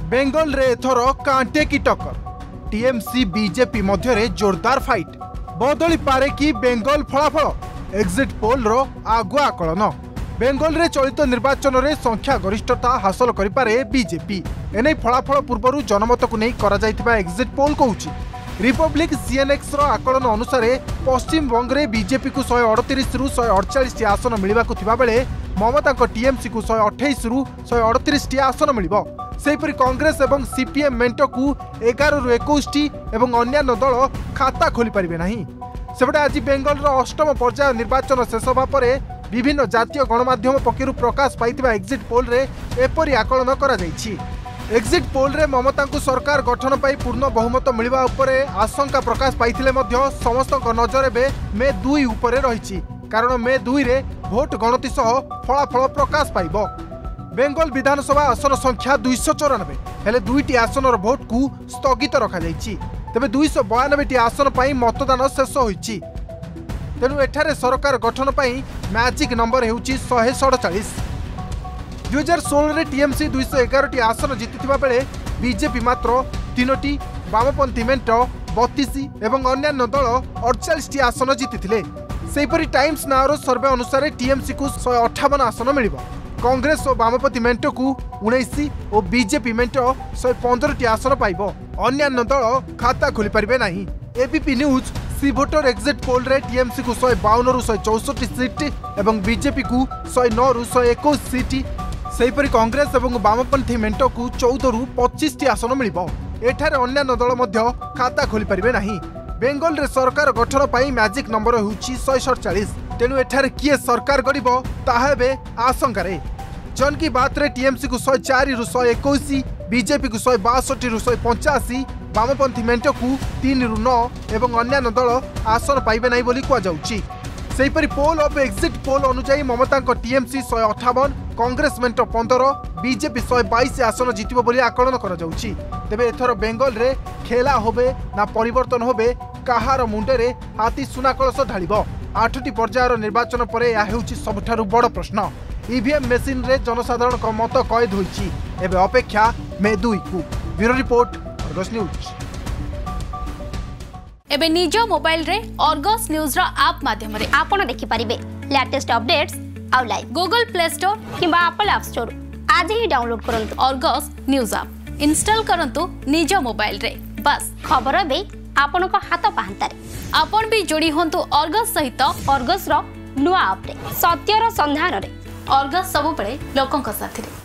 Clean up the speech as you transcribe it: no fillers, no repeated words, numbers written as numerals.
बेंगल रे एथर कांटे की टक्कर टीएमसी बीजेपी मध्य जोरदार फाइट बदली पारे कि बेंगल फलाफल एक्जिट पोल रो आगुआ आकलन बेंगल रे चलित निर्वाचन रे संख्या गरिष्ठता हासिल करिपारे बीजेपी एने फलाफल पूर्व जनमत को नहीं करा जायतिबा एक्जिट पोल कहूची रिपब्लिक सीएनएक्स रो आकलन अनुसार पश्चिम बंग रे बीजेपी को 138 रु 148 आसन मिलवा को थिबा बेले ममता को टीएमसी को 128 रु 138 आसन मिलिबो सेहीपरि कांग्रेस एवं सीपीएम मेंटो को 11 रु 21 एवं अन्य दल खाता खोली पारिबे नहीं सेपटे आज बेंगल रो अष्टम पर्याय निर्वाचन शेष होगा पर विभिन्न जातीय गणमाध्यम पक्षर प्रकाश पाइथिबा एक्जिट पोल रे एपरि आकलन करा जायछि। एक्जिट पोल रे ममता को सरकार गठन पाई पूर्ण बहुमत मिलवा उपरे आशंका प्रकाश पाइथिले मध्य समस्त नजर एबे मे 2 उपरे रहिछि कारण मे 2 रे भोट गणति सह फलाफल प्रकाश पाइबो। बेंगल विधानसभा आसन संख्या 294 हेले 2टी आसनर भोट को स्थगित रखा जायछि तेबे 292टी आसन पाई मतदान शेष होइछि तेणु एठारे सरकार गठन पाई मैजिक नंबर हेउछि 147। 2016 रे टीएमसी 211टी आसन जीतिथिबा बेले बीजेपी मात्र 3टी वामपंथी मेंट 32 एवं अन्य दल 48टी आसन जीतिथिले। सेहीपरि टाइम्स नाउर सर्वे अनुसार टीएमसी को 158 आसन मिलिबो कांग्रेस और वामपंथी मेंट को 19 और बीजेपी मेंट 115टी आसन पाइबो अन्य दल खाता खोली पारिबे नहीं। ABP news C voter exit poll रे टीएमसी को 152 रु 164 सीट एवं बीजेपी को 109 रु 121 सीट सेहीपरि कांग्रेस एवं वामपंथी मेंट को 14 रु 25टी आसन मिलिबो एठारे अन्य दल मध्य खाता खोली पारिबे नहीं। बेंगल रे सरकार गठन पाई मैजिक नंबर होउछि 147 तेणु एठारे किए सरकार गढ़िबो ताहा एबे आशंकारे। जन की बात रे टीएमसी को 104 रु 121 बीजेपी को 162 रु 185 वामपंथी मेंट को 3 रु 9 एवं अन्य दल आसन पाइबे नहीं बोली कह जाउछि। सेहीपरि पोल ऑफ एक्जिट पोल अनुसार ममता को टीएमसी 158 कांग्रेस मेंट 15 बीजेपी 122 आसन जीतिबो बोली आकलन करा जाउछि। तेबे एथर बेंगल रे खेला होबे ना परिवर्तन होबे काहार मुंडे रे हाथी सुना कलश ढालिबो 8टी पर्यायर निर्वाचन पर यह हेउछि सबठारु बड़ प्रश्न। ईवीएम मेसिन रे जनसाधारण को मत कैद होइछि एबे अपेक्षा मे 2 को। Bureau report Argus news. एबे निज मोबाइल रे अर्गस न्यूज रो ऐप माध्यम रे आपण देखि परिबे लेटेस्ट अपडेट्स आउ लाइव गूगल प्ले स्टोर किंबा एप्पल ऐप स्टोर आज ही डाउनलोड करंतु अर्गस न्यूज ऐप इंस्टॉल करंतु निज मोबाइल रे बस खबर बे आपण को हाथ पाहंतारे आपण भी जोड़ी होंतु अर्गस सहित अर्गस रो नुआ ऐप रे सत्यर संधान रे अर्गस सब बळे लोकंक साथी रे।